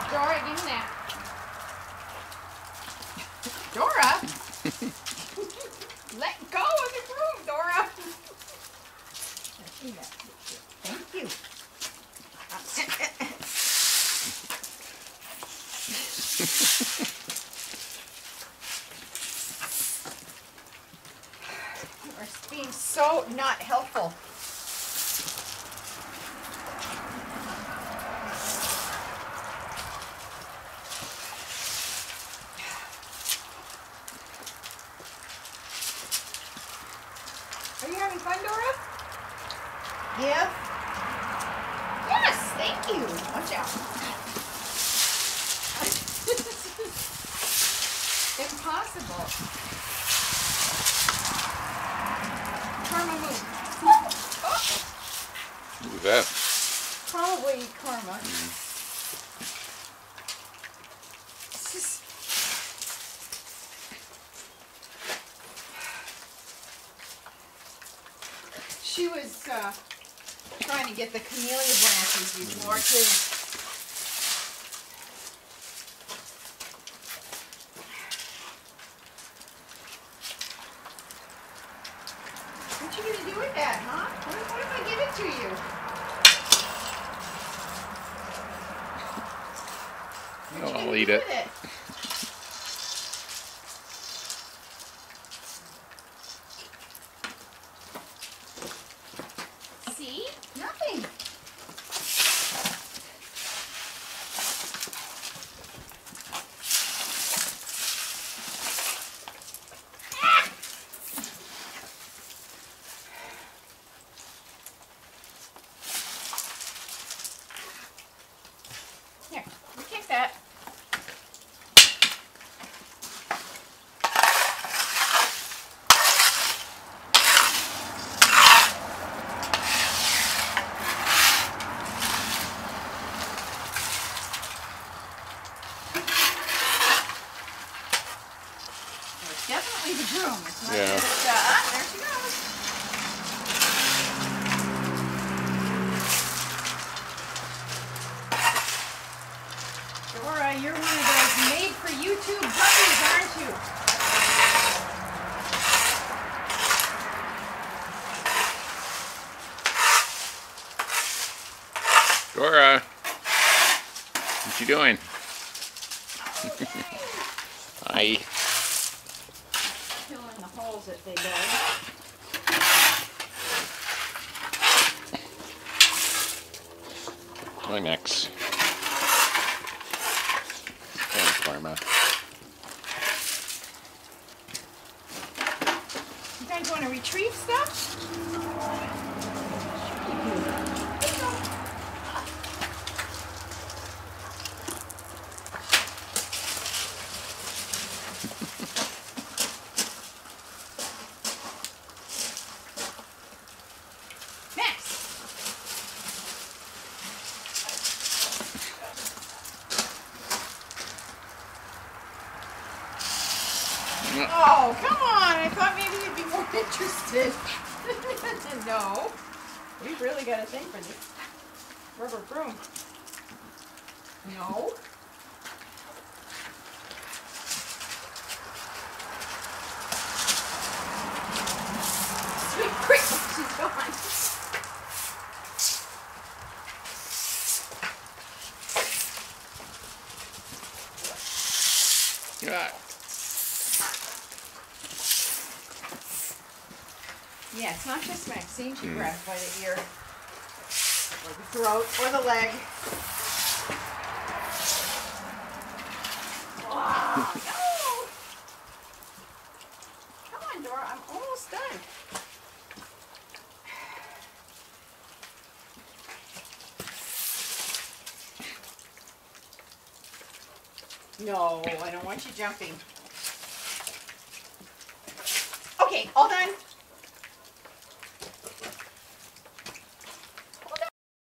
Dora, give me that. Dora? Let go of the broom, Dora. Thank you. You are being so not helpful. Are you having fun, Dora? Give. Yes, thank you. Watch out. Impossible. Karma move. Oh. Who's that? Probably Karma. She was trying to get the camellia branches before too. What you gonna do with that, huh? What if I give it to you? What you I'll gonna eat do it. with it? See? Nothing. Ah! Here, you take that. Definitely the broom. It's not Yeah. just, there she goes. Dora, you're one of those made-for-YouTube puppies, aren't you? Dora, what you doing? Hi. Filling the holes that they dug. My next. Thanks, Karma. You guys want to retrieve stuff? Oh, come on. I thought maybe you'd be more interested. No. We really got a thing for this rubber broom. No. Sweet Christmas, she's gone. Yeah. Yeah, it's not just Maxine she grabbed by the ear, or the throat, or the leg. Wow, no! Come on, Dora, I'm almost done. No, I don't want you jumping. Okay, all done.